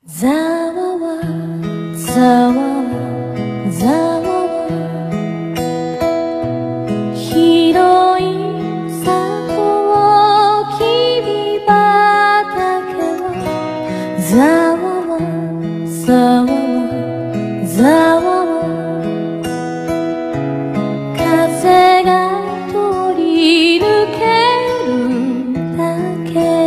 ざわわざわわざわわ広い里をきび畑はざわわざわわざわわ風が通り抜けるだけ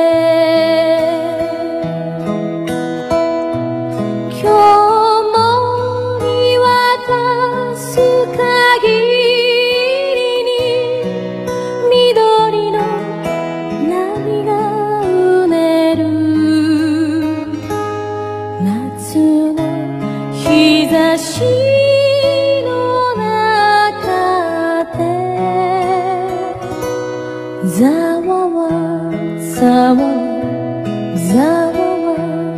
日差しの中でざわわざわわざわわ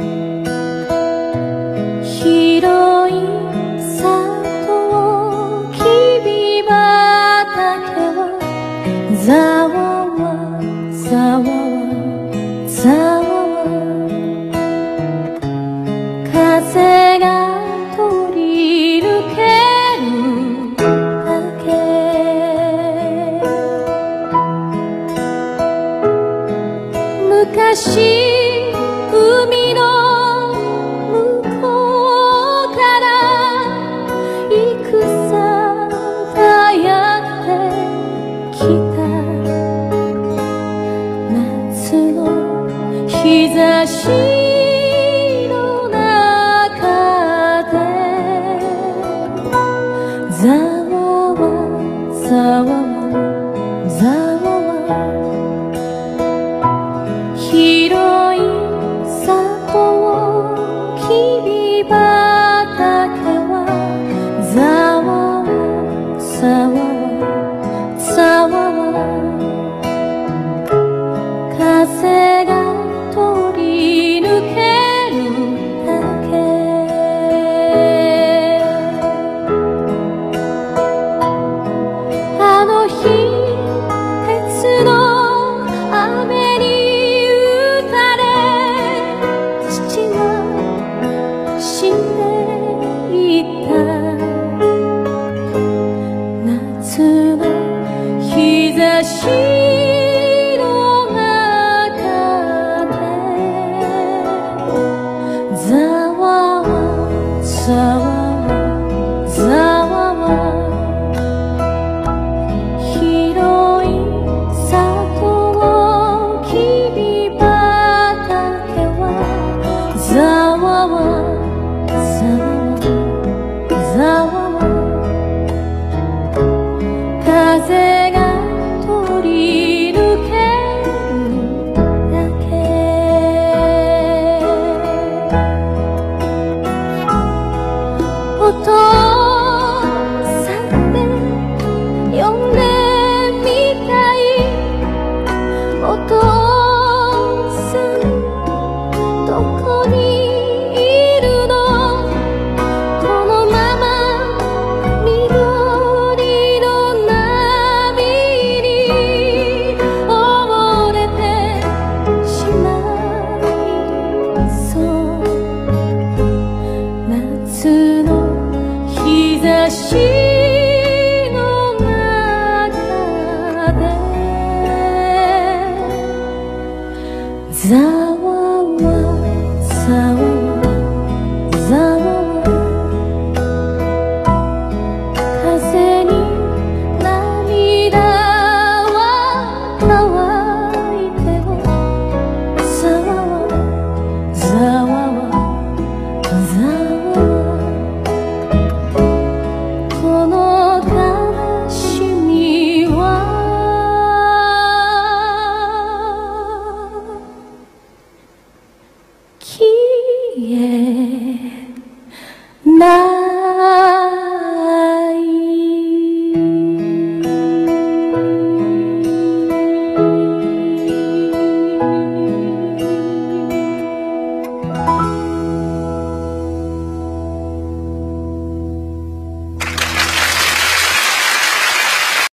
広い里をきび畑はざわわざわわざわわ風が昔海の向こうから戦がやってきた夏の日差しの中でざわわざわわざわわ広い里をきび畑はざわわざわわざわわ風が通り抜けるだけあの日鉄の雨に夏の日差しの中でざわわざわわざわわ広い里をきび畑はざわわざわわざわわ風が通り抜けるだけお父さんって呼んでみたいお父さんどこにいるのこのまま夏の日差し